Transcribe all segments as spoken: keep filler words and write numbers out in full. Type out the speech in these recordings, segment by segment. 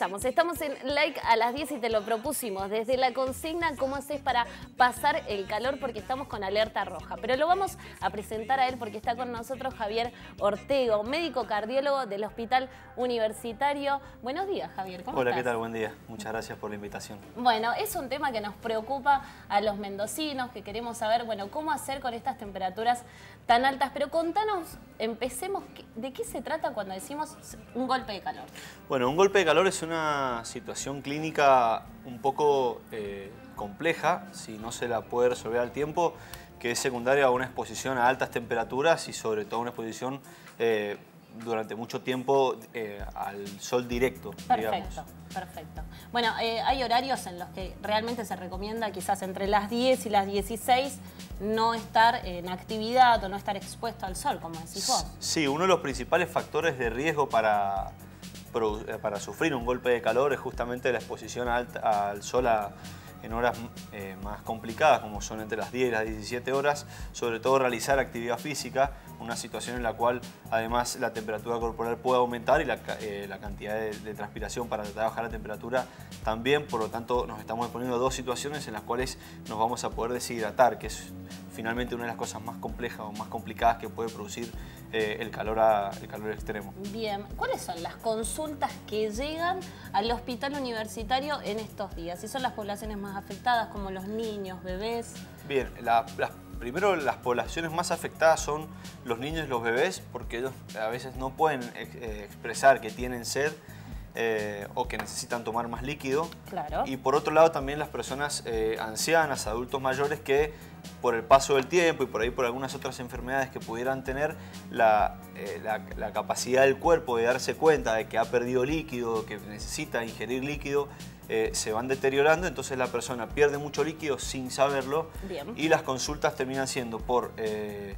empezamos. Estamos en Like a las diez y te lo propusimos. Desde la consigna, ¿cómo haces para pasar el calor? Porque estamos con alerta roja. Pero lo vamos a presentar a él porque está con nosotros Javier Ortego, médico cardiólogo del Hospital Universitario. Buenos días, Javier. ¿Cómo Hola, estás? ¿qué tal? Buen día. Muchas gracias por la invitación. Bueno, es un tema que nos preocupa a los mendocinos, que queremos saber, bueno, cómo hacer con estas temperaturas tan altas. Pero contanos, empecemos, ¿de qué se trata cuando decimos un golpe de calor? Bueno, un golpe de calor es una situación clínica un poco eh, compleja, si no se la puede resolver al tiempo, que es secundaria a una exposición a altas temperaturas y sobre todo una exposición eh, durante mucho tiempo eh, al sol directo, Perfecto, digamos. perfecto. Bueno, eh, hay horarios en los que realmente se recomienda quizás entre las diez y las dieciséis no estar en actividad o no estar expuesto al sol, como decís vos. Sí, uno de los principales factores de riesgo para, para sufrir un golpe de calor es justamente la exposición alta, al sol a, en horas eh, más complicadas, como son entre las diez y las diecisiete horas, sobre todo realizar actividad física, una situación en la cual además la temperatura corporal puede aumentar y la, eh, la cantidad de, de transpiración para tratar de bajar la temperatura también. Por lo tanto, nos estamos exponiendo a dos situaciones en las cuales nos vamos a poder deshidratar, que es finalmente una de las cosas más complejas o más complicadas que puede producir eh, el, calor a, el calor extremo. Bien, ¿cuáles son las consultas que llegan al hospital universitario en estos días? ¿Y son las poblaciones más afectadas, como los niños, bebés? Bien, la, las, primero las poblaciones más afectadas son los niños y los bebés, porque ellos a veces no pueden eh, expresar que tienen sed eh, o que necesitan tomar más líquido. Claro. Y por otro lado también las personas eh, ancianas, adultos mayores que por el paso del tiempo y por ahí por algunas otras enfermedades que pudieran tener la, eh, la, la capacidad del cuerpo de darse cuenta de que ha perdido líquido, que necesita ingerir líquido, eh, se van deteriorando, entonces la persona pierde mucho líquido sin saberlo. Bien. Y las consultas terminan siendo por eh,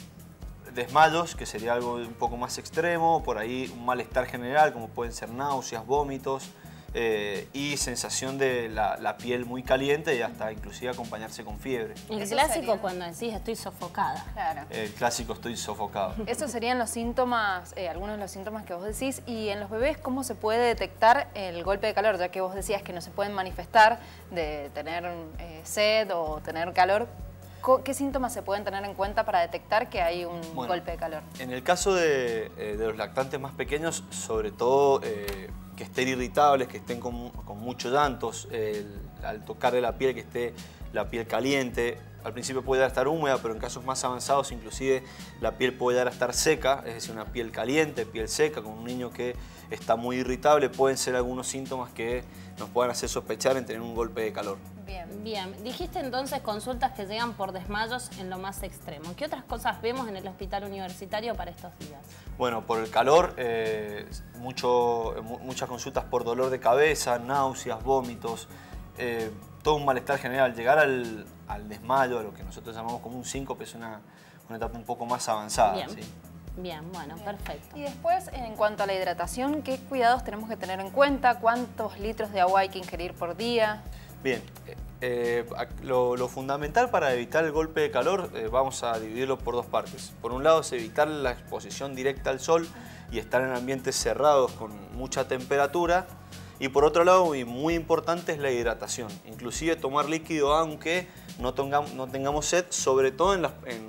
desmayos, que sería algo un poco más extremo, por ahí un malestar general, como pueden ser náuseas, vómitos, Eh, y sensación de la, la piel muy caliente y hasta inclusive acompañarse con fiebre. El Eso clásico sería. cuando decís estoy sofocada. Claro. El clásico estoy sofocado. Esos serían los síntomas, eh, algunos de los síntomas que vos decís. Y en los bebés, ¿cómo se puede detectar el golpe de calor? Ya que vos decías que no se pueden manifestar de tener eh, sed o tener calor. ¿Qué síntomas se pueden tener en cuenta para detectar que hay un Bueno, golpe de calor? En el caso de, eh, de los lactantes más pequeños, sobre todo eh, que estén irritables, que estén con, con muchos llantos, eh, al tocarle la piel, que esté la piel caliente. Al principio puede estar húmeda, pero en casos más avanzados inclusive la piel puede llegar a estar seca, es decir, una piel caliente, piel seca, con un niño que está muy irritable. Pueden ser algunos síntomas que nos puedan hacer sospechar en tener un golpe de calor. Bien. Bien, dijiste entonces consultas que llegan por desmayos en lo más extremo. ¿Qué otras cosas vemos en el hospital universitario para estos días? Bueno, por el calor, eh, mucho, muchas consultas por dolor de cabeza, náuseas, vómitos, eh, todo un malestar general. Llegar al, al desmayo, a lo que nosotros llamamos como un síncope, es una, una etapa un poco más avanzada. Bien. ¿Sí? Bien, bueno, Bien. perfecto. Y después, en cuanto a la hidratación, ¿qué cuidados tenemos que tener en cuenta? ¿Cuántos litros de agua hay que ingerir por día? Bien, eh, lo, lo fundamental para evitar el golpe de calor, eh, vamos a dividirlo por dos partes. Por un lado es evitar la exposición directa al sol y estar en ambientes cerrados con mucha temperatura. Y por otro lado, y muy importante, es la hidratación. Inclusive tomar líquido aunque no tengamos, no tengamos sed, sobre todo en las, en,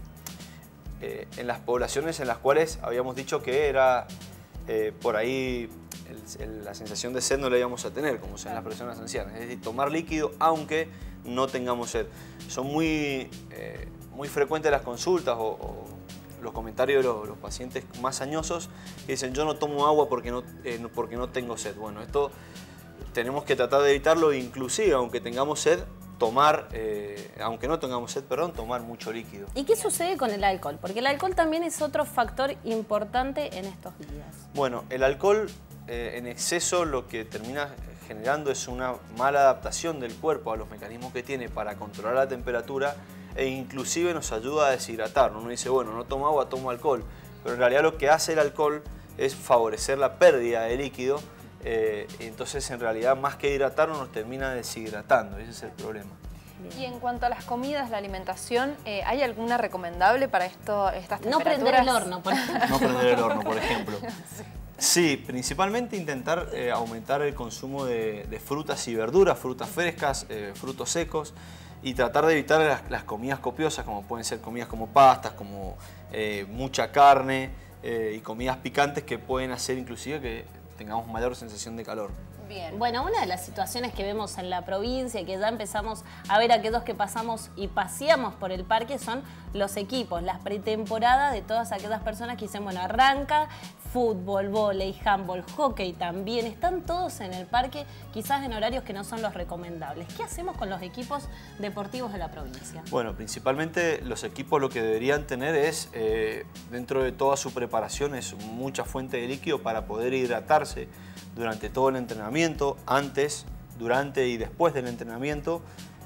eh, en las poblaciones en las cuales habíamos dicho que era eh, por ahí el, el, la sensación de sed no la íbamos a tener, como son las personas ancianas. Es decir, tomar líquido aunque no tengamos sed. Son muy, eh, muy frecuentes las consultas o, o los comentarios de los, los pacientes más añosos que dicen yo no tomo agua porque no, eh, porque no tengo sed. Bueno, esto tenemos que tratar de evitarlo, inclusive aunque tengamos sed, tomar, eh, aunque no tengamos sed, perdón, tomar mucho líquido. ¿Y qué sucede con el alcohol? Porque el alcohol también es otro factor importante en estos días. Bueno, el alcohol eh, en exceso lo que termina generando es una mala adaptación del cuerpo a los mecanismos que tiene para controlar la temperatura e inclusive nos ayuda a deshidratar. Uno dice, bueno, no tomo agua, tomo alcohol. Pero en realidad lo que hace el alcohol es favorecer la pérdida de líquido. Eh, entonces, en realidad, más que hidratarnos, nos termina deshidratando. Ese es el problema. Y en cuanto a las comidas, la alimentación, eh, ¿hay alguna recomendable para esto, estas No temperaturas? prender el horno, por ejemplo. No prender el horno, por ejemplo. Sí, principalmente intentar eh, aumentar el consumo de, de frutas y verduras, frutas frescas, eh, frutos secos, y tratar de evitar las, las comidas copiosas, como pueden ser comidas como pastas, como eh, mucha carne eh, y comidas picantes que pueden hacer inclusive que tengamos mayor sensación de calor. Bien. Bueno, una de las situaciones que vemos en la provincia, que ya empezamos a ver aquellos que pasamos y paseamos por el parque, son los equipos, las pretemporadas de todas aquellas personas que dicen, bueno, arranca fútbol, vóley, handball, hockey también, están todos en el parque, quizás en horarios que no son los recomendables. ¿Qué hacemos con los equipos deportivos de la provincia? Bueno, principalmente los equipos lo que deberían tener es, eh, dentro de toda su preparación, es mucha fuente de líquido para poder hidratarse durante todo el entrenamiento, antes, durante y después del entrenamiento,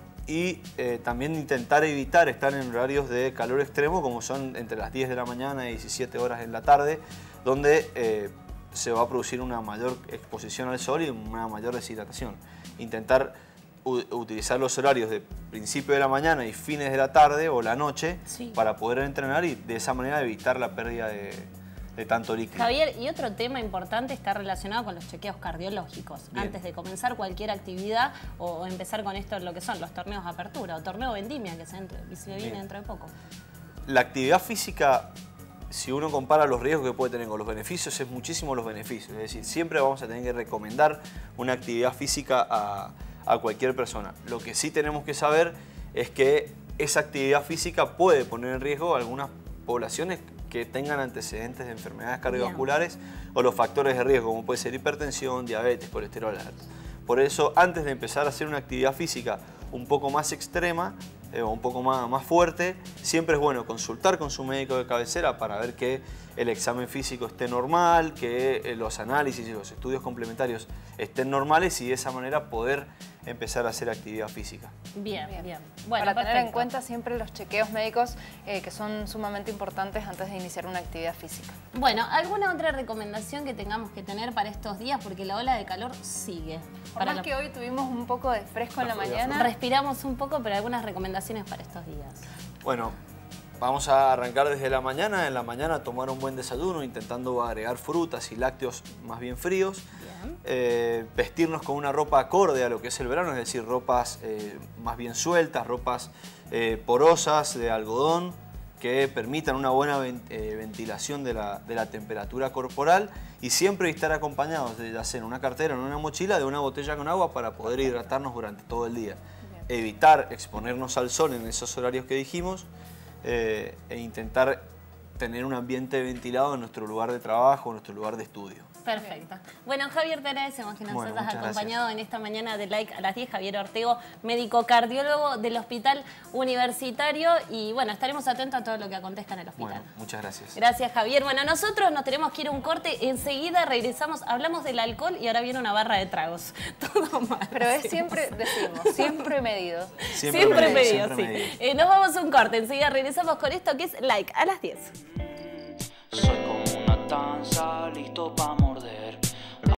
y eh, también intentar evitar estar en horarios de calor extremo, como son entre las diez de la mañana y diecisiete horas en la tarde, donde eh, se va a producir una mayor exposición al sol y una mayor deshidratación. Intentar utilizar los horarios de principio de la mañana y fines de la tarde o la noche, sí, para poder entrenar y de esa manera evitar la pérdida de, de tanto líquido. Javier, y otro tema importante está relacionado con los chequeos cardiológicos. Bien. Antes de comenzar cualquier actividad o empezar con esto, lo que son los torneos de apertura o torneo vendimia, que se, entre, se viene dentro de poco. La actividad física, si uno compara los riesgos que puede tener con los beneficios, es muchísimo los beneficios. Es decir, siempre vamos a tener que recomendar una actividad física a, a cualquier persona. Lo que sí tenemos que saber es que esa actividad física puede poner en riesgo a algunas poblaciones que tengan antecedentes de enfermedades cardiovasculares. Bien. O los factores de riesgo, como puede ser hipertensión, diabetes, colesterol alto. Por eso, antes de empezar a hacer una actividad física un poco más extrema, eh, un poco más, más fuerte, siempre es bueno consultar con su médico de cabecera para ver que el examen físico esté normal, que eh, los análisis y los estudios complementarios estén normales y de esa manera poder empezar a hacer actividad física. Bien, bien. bien. Bueno, para perfecto. Tener en cuenta siempre los chequeos médicos eh, que son sumamente importantes antes de iniciar una actividad física. Bueno, ¿alguna otra recomendación que tengamos que tener para estos días? Porque la ola de calor sigue. Por para más lo... que hoy tuvimos un poco de fresco en la mañana. Respiramos un poco, pero algunas recomendaciones para estos días. Bueno, vamos a arrancar desde la mañana. En la mañana tomar un buen desayuno, intentando agregar frutas y lácteos más bien fríos. Eh, vestirnos con una ropa acorde a lo que es el verano, es decir, ropas eh, más bien sueltas, ropas eh, porosas de algodón que permitan una buena ven, eh, ventilación de la, de la temperatura corporal y siempre estar acompañados de ya sea en una cartera o en una mochila de una botella con agua para poder hidratarnos durante todo el día. Bien. Evitar exponernos al sol en esos horarios que dijimos eh, e intentar tener un ambiente ventilado en nuestro lugar de trabajo, en nuestro lugar de estudio. Perfecto. Bueno, Javier, te agradecemos que nos bueno, hayas acompañado gracias. en esta mañana de Like a las diez. Javier Ortego, médico cardiólogo del Hospital Universitario. Y bueno, estaremos atentos a todo lo que acontezca en el hospital. Bueno, muchas gracias. Gracias, Javier. Bueno, nosotros nos tenemos que ir a un corte. Enseguida regresamos. Hablamos del alcohol y ahora viene una barra de tragos. Todo mal. Pero es siempre, decimos, siempre medido. Siempre, siempre medido, medido, sí. Medido. Eh, nos vamos a un corte. Enseguida regresamos con esto que es Like a las diez. Soy como una tanza, listo pa' morder.